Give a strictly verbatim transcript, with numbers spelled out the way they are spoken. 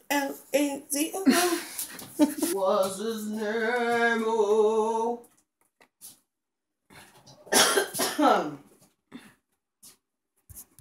L A Z O. What's his name? Oh.